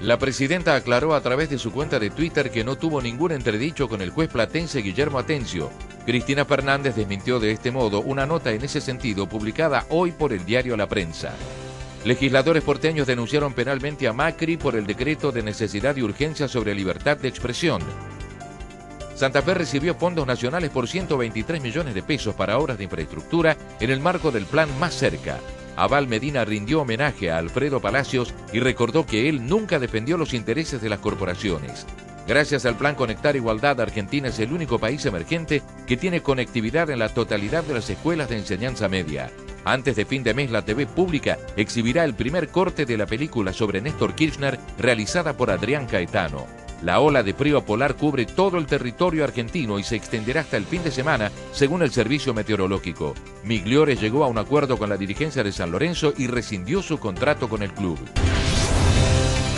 La presidenta aclaró a través de su cuenta de Twitter que no tuvo ningún entredicho con el juez platense Guillermo Atencio. Cristina Fernández desmintió de este modo una nota en ese sentido publicada hoy por el diario La Prensa. Legisladores porteños denunciaron penalmente a Macri por el decreto de necesidad y urgencia sobre libertad de expresión. Santa Fe recibió fondos nacionales por 123 millones de pesos para obras de infraestructura en el marco del plan Más Cerca. Abal Medina rindió homenaje a Alfredo Palacios y recordó que él nunca defendió los intereses de las corporaciones. Gracias al Plan Conectar Igualdad, Argentina es el único país emergente que tiene conectividad en la totalidad de las escuelas de enseñanza media. Antes de fin de mes, la TV pública exhibirá el primer corte de la película sobre Néstor Kirchner realizada por Adrián Caetano. La ola de frío polar cubre todo el territorio argentino y se extenderá hasta el fin de semana, según el Servicio Meteorológico. Migliore llegó a un acuerdo con la dirigencia de San Lorenzo y rescindió su contrato con el club.